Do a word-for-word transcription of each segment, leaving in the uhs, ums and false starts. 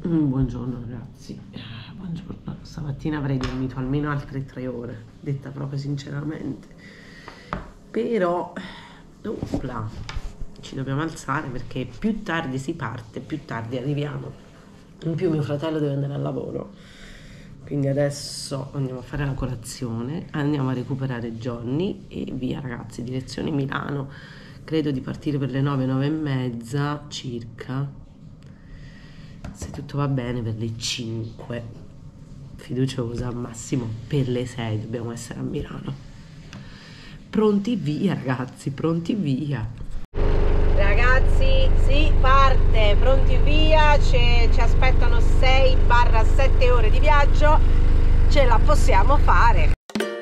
Buongiorno ragazzi, buongiorno. Stamattina avrei dormito almeno altre tre ore, detta proprio sinceramente, però opla, ci dobbiamo alzare perché più tardi si parte, più tardi arriviamo. In più mio fratello deve andare al lavoro, quindi adesso andiamo a fare la colazione, andiamo a recuperare Johnny e via ragazzi, direzione Milano. Credo di partire per le nove, nove e mezza circa, se tutto va bene per le cinque, fiduciosa, al massimo per le sei dobbiamo essere a Milano. Pronti via ragazzi, pronti via. Ragazzi, si parte, pronti via, ci, ci aspettano sei sette ore di viaggio, ce la possiamo fare.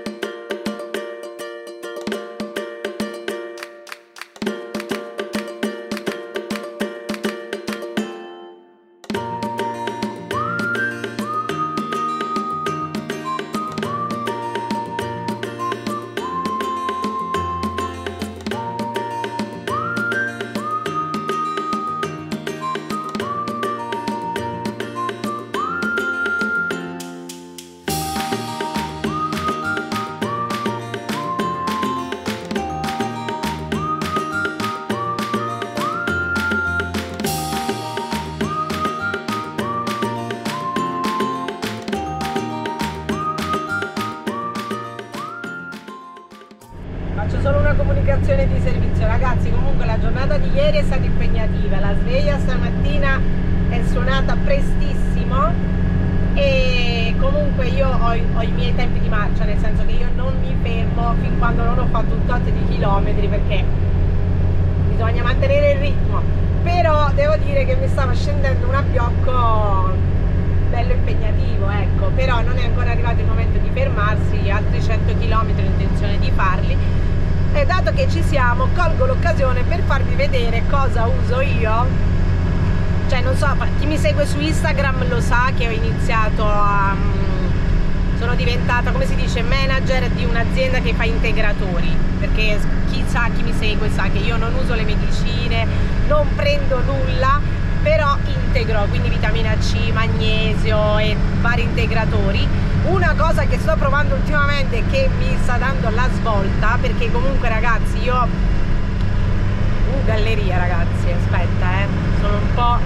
Faccio solo una comunicazione di servizio, ragazzi. Comunque la giornata di ieri è stata impegnativa, la sveglia stamattina è suonata prestissimo e comunque io ho, ho i miei tempi di marcia, nel senso che io non mi fermo fin quando non ho fatto un tot di chilometri, perché bisogna mantenere il ritmo. Però devo dire che mi stava scendendo un abbiocco bello impegnativo, ecco, però non è ancora arrivato il momento di fermarsi, altri cento chilometri ho intenzione di farli. E dato che ci siamo, colgo l'occasione per farvi vedere cosa uso io. Cioè, non so, chi mi segue su Instagram lo sa che ho iniziato a... sono diventata, come si dice, manager di un'azienda che fa integratori, perché chi sa, chi mi segue sa che io non uso le medicine, non prendo nulla, però integro, quindi vitamina C, magnesio e vari integratori. Una cosa che sto provando ultimamente che mi sta dando la svolta, perché comunque ragazzi io uh, galleria ragazzi, aspetta eh sono un po',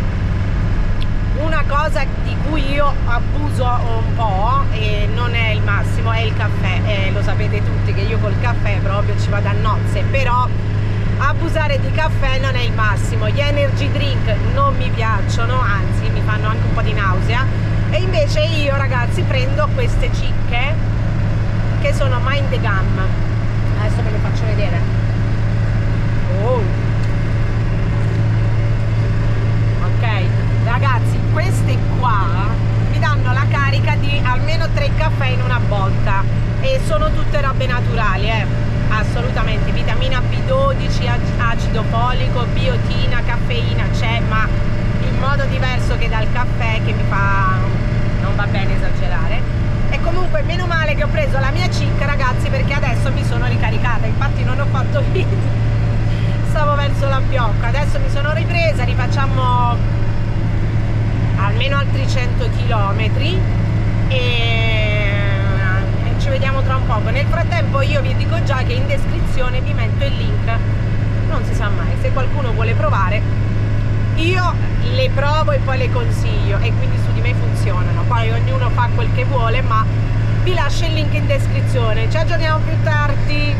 una cosa di cui io abuso un po' e non è il massimo è il caffè, eh, lo sapete tutti che io col caffè proprio ci vado a nozze, però abusare di caffè non è il massimo. Gli energy drink non mi piacciono, anzi mi fanno anche un po' di nausea, e invece io ragazzi prendo queste cicche che sono Mind the Gum. Adesso ve le faccio vedere. Oh. Ok ragazzi, queste qua mi danno la carica di almeno tre caffè in una botta e sono tutte robe naturali, eh assolutamente, vitamina B dodici, acido folico, biotina, caffeina c'è, ma in modo diverso che dal caffè, che mi fa, non va bene esagerare. E comunque meno male che ho preso la mia cicca ragazzi, perché adesso mi sono ricaricata, infatti non ho fatto video, stavo verso la Biocca, adesso mi sono ripresa, rifacciamo almeno altri cento chilometri e ci vediamo tra un poco. Nel frattempo io vi dico già che in descrizione vi metto il link, non si sa mai, se qualcuno vuole provare, io le provo e poi le consiglio e quindi su di me funzionano, poi ognuno fa quel che vuole, ma vi lascio il link in descrizione. Ci aggiorniamo più tardi.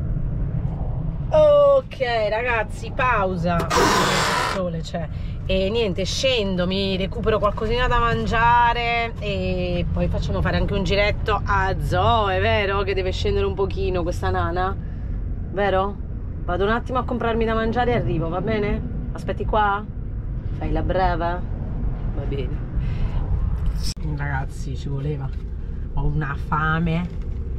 Ok ragazzi, pausa, il sole c'è e niente, scendo, mi recupero qualcosina da mangiare e poi facciamo fare anche un giretto a Zoe, vero? Che deve scendere un pochino questa nana, vero? Vado un attimo a comprarmi da mangiare e arrivo, va bene? Aspetti qua? Fai la brava? Va bene. Ragazzi, ci voleva, ho una fame.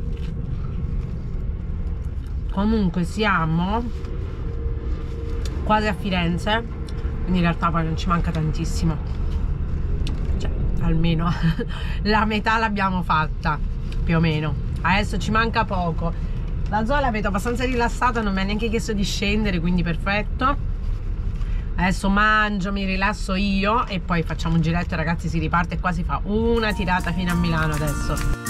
Comunque siamo quasi a Firenze, quindi in realtà poi non ci manca tantissimo, cioè almeno la metà l'abbiamo fatta più o meno, adesso ci manca poco. La Zoe la vedo abbastanza rilassata, non mi ha neanche chiesto di scendere, quindi perfetto. Adesso mangio, mi rilasso io e poi facciamo un giretto, ragazzi, si riparte e qua si fa una tirata fino a Milano adesso.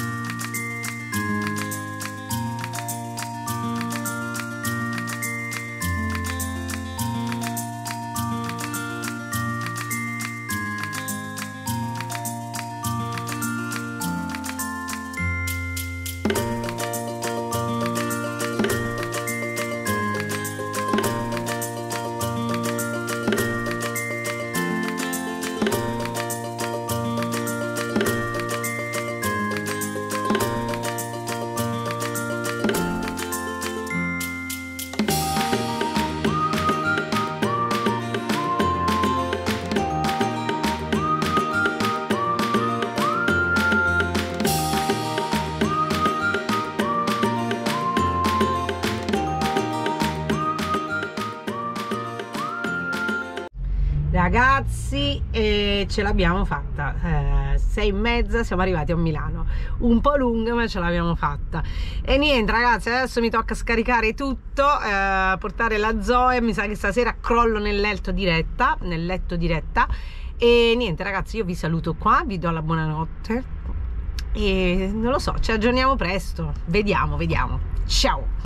Ragazzi, eh, ce l'abbiamo fatta, eh, sei e mezza, siamo arrivati a Milano, un po' lunga ma ce l'abbiamo fatta. E niente ragazzi, adesso mi tocca scaricare tutto, eh, portare la Zoe, mi sa che stasera crollo nel letto diretta, nel letto diretta. E niente ragazzi, io vi saluto qua, vi do la buonanotte e non lo so, ci aggiorniamo presto, vediamo, vediamo, ciao!